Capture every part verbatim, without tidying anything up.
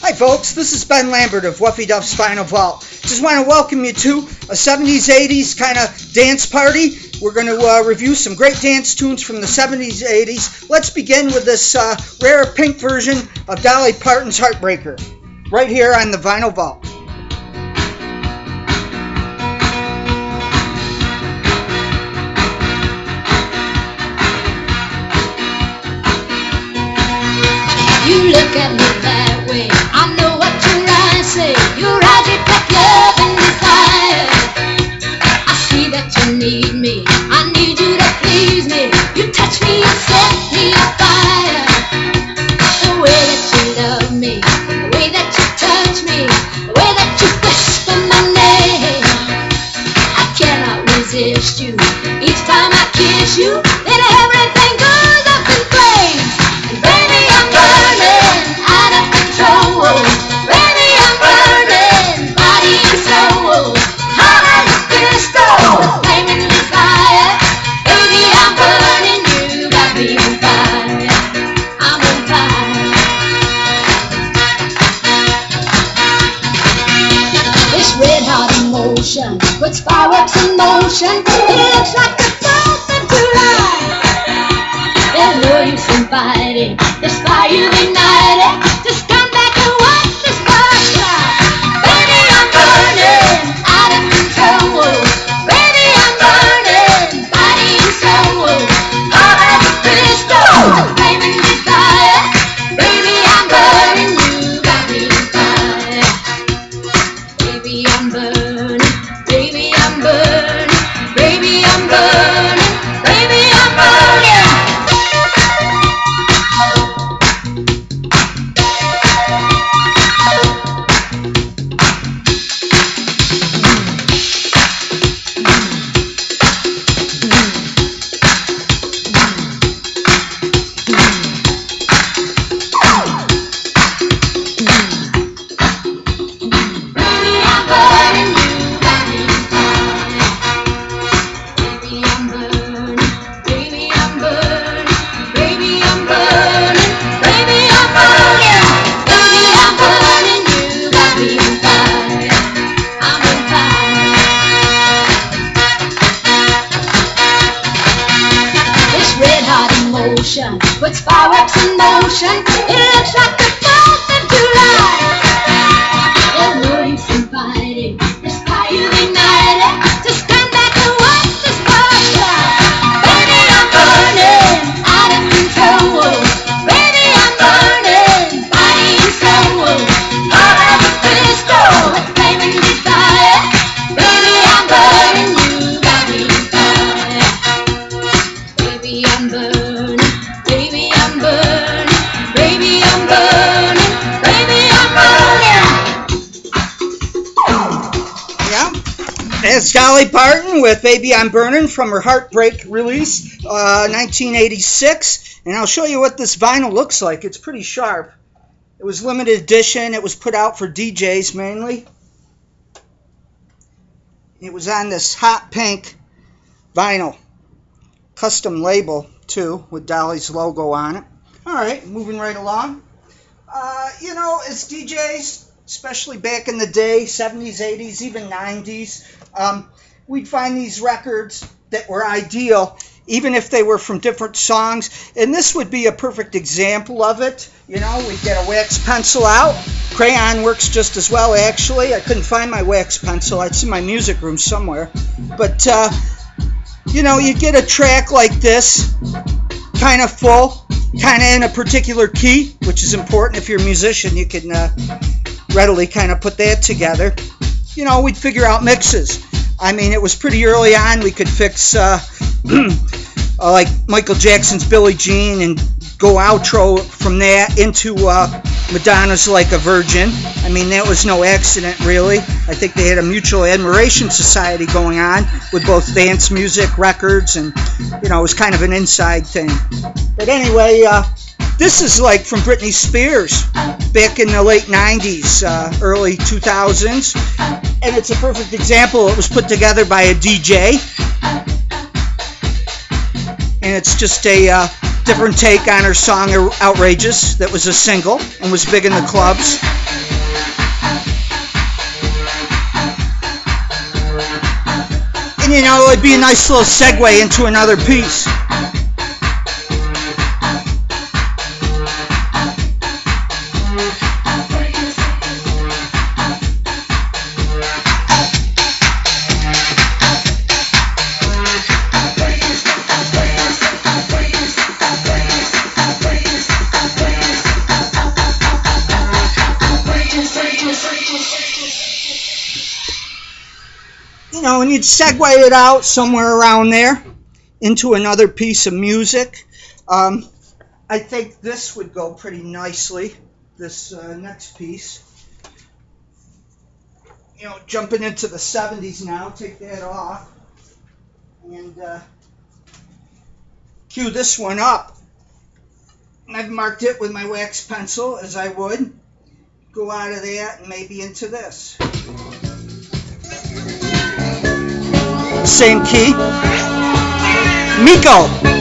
Hi folks, this is Ben Lambert of Wuffy Duff's Vinyl Vault. Just want to welcome you to a seventies eighties kind of dance party. We're going to uh, review some great dance tunes from the seventies eighties. Let's begin with this uh, rare pink version of Dolly Parton's Heartbreaker, right here on the Vinyl Vault. You look at me that way, I know what your eyes say. Your eyes reflect love and desire. I see that you need me, I need you to please me. You touch me and set me on fire. The way that you love me, the way that you touch me, the way that you whisper my name, I cannot resist you. Each time I kiss you, then everything goes up in flames. And baby, I'm burning out of control. Baby, I'm burning body and soul. Hot as a pistol, flaming desire. Baby, I'm burning, you got me on fire. I'm on fire. This red hot emotion puts fireworks in motion. It looks like the fourth of July. There's no use in fighting this fire you've ignited. Just come back and watch this spark fly. Baby, I'm burning out of control. Baby, I'm burning body and soul. Hot as a pistol, flaming desire. Baby, I'm burning, you got me on fire. Baby, I'm burning. Baby, I'm burning. Baby, I'm burning. Baby, I'm burning. Puts fireworks in motion. It looks like the fourth of July. There's no use in fighting this fire you've ignited. Just come back and watch the spark fly. Baby, I'm burning out of control. Baby, I'm burning body and soul. Hot as a pistol, flaming desire. Baby, I'm burning, you got me on fire. Baby, I'm burning. Baby, I'm burning, baby, I'm burning, baby, I'm burning. Yeah, that's Dolly Parton with Baby I'm Burning from her Heartbreak release, uh, nineteen eighty-six. And I'll show you what this vinyl looks like. It's pretty sharp. It was limited edition. It was put out for D Js mainly. It was on this hot pink vinyl. Custom label too, with Dolly's logo on it. Alright, moving right along. Uh, you know, as D Js, especially back in the day, seventies, eighties, even nineties, um, we'd find these records that were ideal, even if they were from different songs. And this would be a perfect example of it. You know, we'd get a wax pencil out. Crayon works just as well, actually. I couldn't find my wax pencil. It's in my music room somewhere. But, uh, you know, you get a track like this, kind of full, kind of in a particular key, which is important. If you're a musician, you can uh, readily kind of put that together. You know, we'd figure out mixes. I mean, it was pretty early on. We could fix, uh, uh, like, Michael Jackson's Billie Jean and go outro from that into uh, Madonna's Like a Virgin. I mean, that was no accident, really. I think they had a mutual admiration society going on with both dance music, records, and, you know, it was kind of an inside thing. But anyway, uh, this is like from Britney Spears back in the late nineties, uh, early two thousands. And it's a perfect example. It was put together by a D J. And it's just a uh, different take on her song Outrageous that was a single and was big in the clubs. you know, it'd be a nice little segue into another piece. You know, and you'd segue it out somewhere around there into another piece of music. Um, I think this would go pretty nicely, this uh, next piece. You know, jumping into the seventies now, take that off, and uh, cue this one up. And I've marked it with my wax pencil, as I would. Go out of that and maybe into this. Same key. Miko.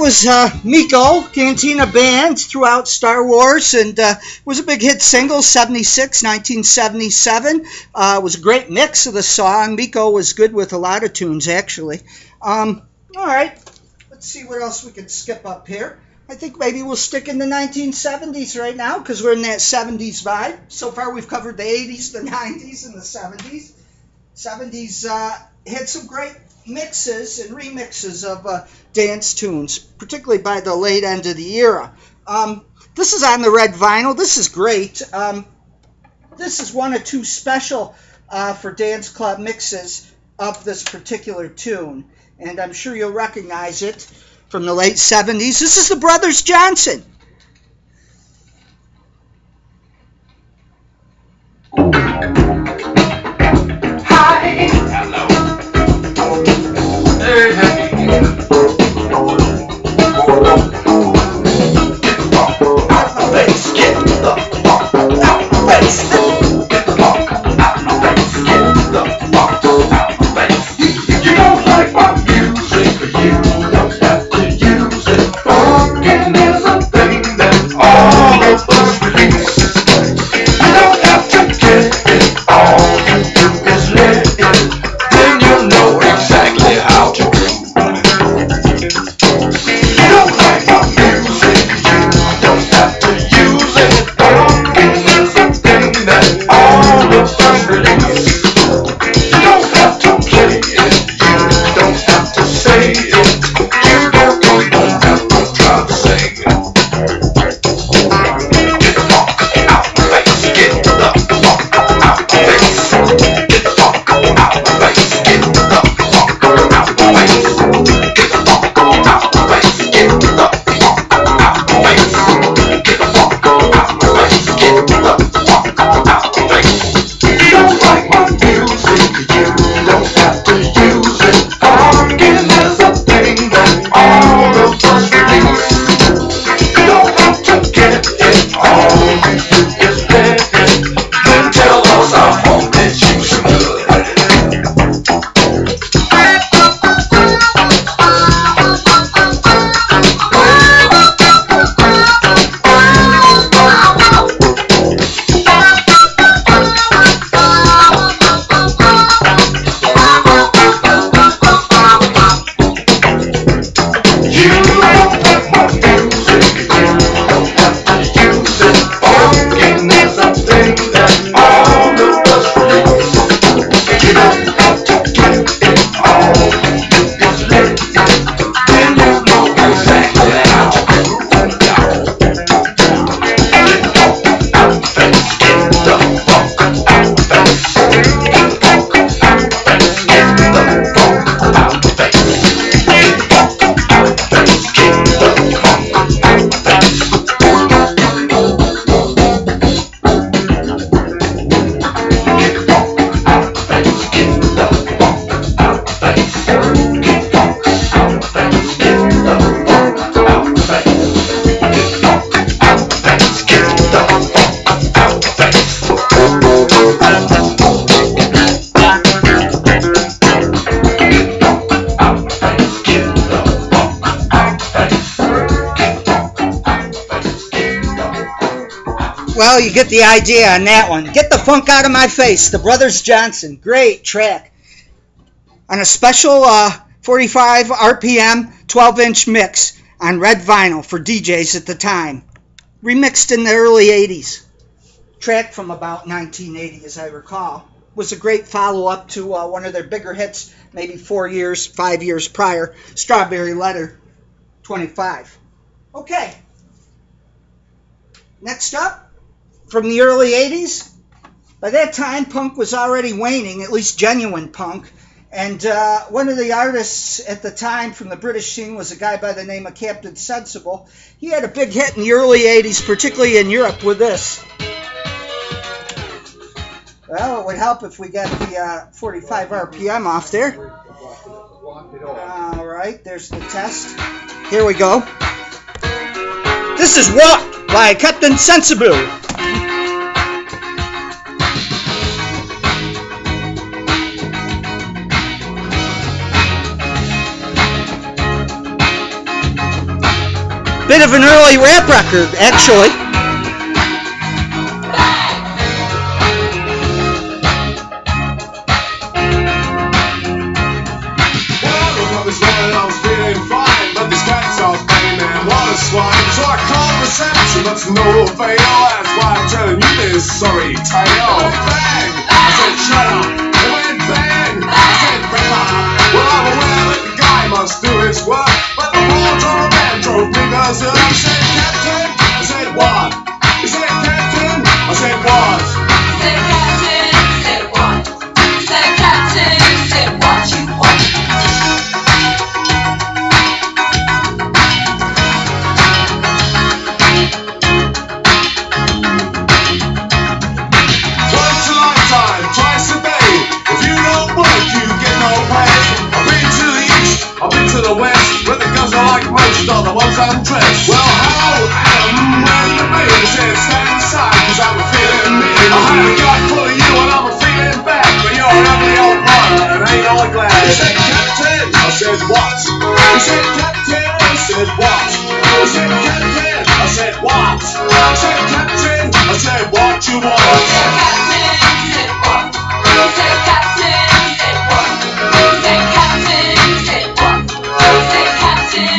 was uh, Miko, Cantina Band, throughout Star Wars, and uh, was a big hit single, seventy-six, nineteen seventy-seven. Uh, it was a great mix of the song. Miko was good with a lot of tunes, actually. Um, all right, let's see what else we can skip up here. I think maybe we'll stick in the nineteen seventies right now, because we're in that seventies vibe. So far, we've covered the eighties, the nineties, and the seventies. seventies uh, had some great mixes and remixes of uh, dance tunes, particularly by the late end of the era. Um, this is on the red vinyl. This is great. Um, this is one of two special uh, for dance club mixes of this particular tune, and I'm sure you'll recognize it from the late seventies. This is the Brothers Johnson. Hi. Hello. Hey, hey. Let's get the funk out of face. Get the funk out of face. Get the funk out of face. You don't like my music, you don't have to use it. Funkin' is a thing that all of us release. You don't have to get it, all you do is let it. Then you'll know exactly how to do. You don't like my music, you don't have to use it. Funkin' is a thing that all of us release. You don't have to play it, you don't have to say it. You don't, don't, don't have to try to sing it. Get the funk out of face, get the funk out of face. Get the funk out of face, get the funk out of face. Get the funk out of face, get the funk out of face. Get the funk out of face, get the funk out of face. You don't like my music, you don't have to use it. Funkin' is a thing that all of us release. You don't have to get it, all you do is let it. Then tell us I hope that you some good. You don't like my music, you don't have to use it. Funkin' is a thing that all of us release. You don't have to get it, all you do is let it. Then you know exactly how to groove. Get the funk out of face, get the funk out of face. Get the funk out of face, get the funk out of face. Get the funk out of face, get the funk out of face. Get the funk out of face, get the funk out of face. Get the funk out of face, get the funk out of face. Get the funk out of face, get the funk out of face. Well, you get the idea on that one. Get the funk out of my face. The Brothers Johnson. Great track. On a special uh, forty-five R P M twelve inch mix on red vinyl for D Js at the time. Remixed in the early eighties. Track from about nineteen eighty, as I recall. Was a great follow-up to uh, one of their bigger hits, maybe four years, five years prior, Strawberry Letter twenty-five. Okay. Next up, from the early eighties. By that time, punk was already waning, at least genuine punk. And uh, one of the artists at the time from the British scene was a guy by the name of Captain Sensible. He had a big hit in the early eighties, particularly in Europe, with this. Well, it would help if we got the uh, forty-five R P M off there. All right, there's the test. Here we go. This is Walk by Captain Sensible. Bit of an early rap record, actually. So I called reception, that's no avail. That's why I'm telling you this sorry tale. Bang! I said shut up. It went bang! I said bang up. Well, I'm aware that the guy must do his work, but the horns on the man drove me berserk. He said captain. I said what? He said captain. I said what? He said captain. He said what? He said captain. He said what you want. Are the ones undressed. Well, how am where you be? He said, stand aside, cause I'm a feeling me. I had a gut full of you and I'm a feeling bad, but you're an ugly old brother and ain't all glad. He said, captain. I said, what? He said, captain. I said, what? He said, captain. I said, what? He said, captain. I said, what you want? He said, captain. He said, what? He said, captain. He said, what? He said, captain. He said, what? He said, captain.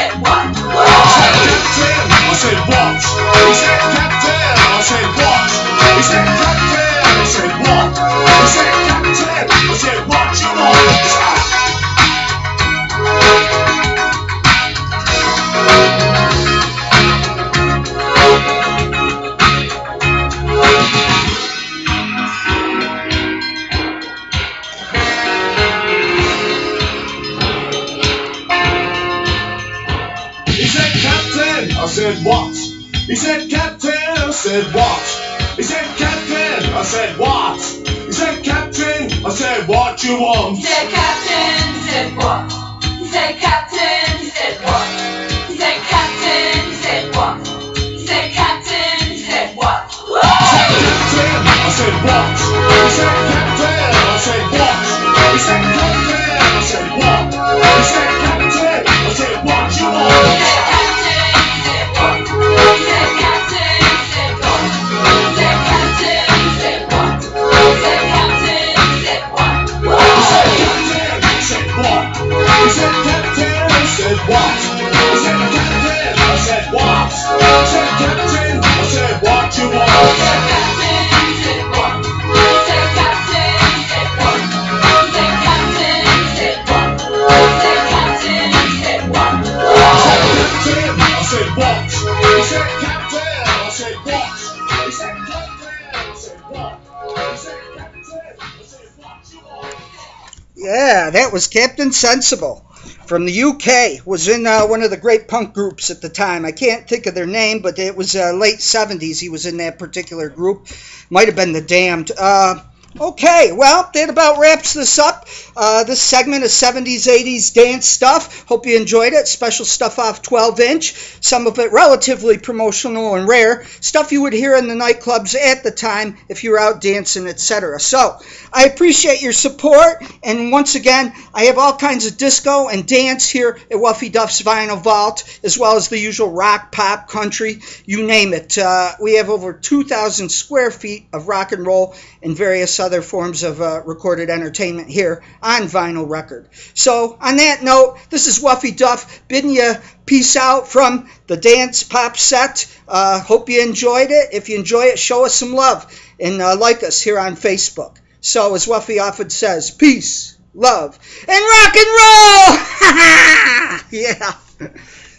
I said, what? He said, captain. I said, what? He said, captain. I said, what? He said, captain. I said, what you want? He said, captain. I said, what? He said, captain. I said, what? He said, captain. I said, what? He said, captain. I said, what you want? He said, captain. He said, what? He said, captain. He said, what? He said, captain. He said, what? He said, captain. He said, what? Captain. I said, what? He said, captain. I said, what? He said, captain. I said, what? He said, captain. I said, what you want? He said, captain. He said, what? He said, captain. He said, what? He said, captain. He said, what? He said, captain. He said, what? He said, captain. I said, what? He said, captain. I said, what? He said, captain. I said, what? He said, captain. I said, what you want? He said, captain. He said, what? He said, captain. He said, what? He said, captain. He said, what? He said, captain. He said, what? Captain. I said, what? He said, captain. I said, what? He said, captain. I said, what? He said, captain. I said, what you want? Yeah, that was Captain Sensible from the U K. Was in uh, one of the great punk groups at the time. I can't think of their name, but it was uh, late seventies. He was in that particular group. Might have been the Damned. Uh, Okay, well, that about wraps this up. Uh, this segment of seventies, eighties dance stuff. Hope you enjoyed it. Special stuff off twelve inch. Some of it relatively promotional and rare. Stuff you would hear in the nightclubs at the time if you were out dancing, et cetera. So, I appreciate your support. And once again, I have all kinds of disco and dance here at Wuffy Duff's Vinyl Vault, as well as the usual rock, pop, country, you name it. Uh, we have over two thousand square feet of rock and roll and various other forms of uh, recorded entertainment here on vinyl record. So on that note, this is Wuffy Duff bidding you peace out from the dance pop set. Uh, hope you enjoyed it. If you enjoy it, show us some love and uh, like us here on Facebook. So as Wuffy often says, peace, love, and rock and roll! Yeah.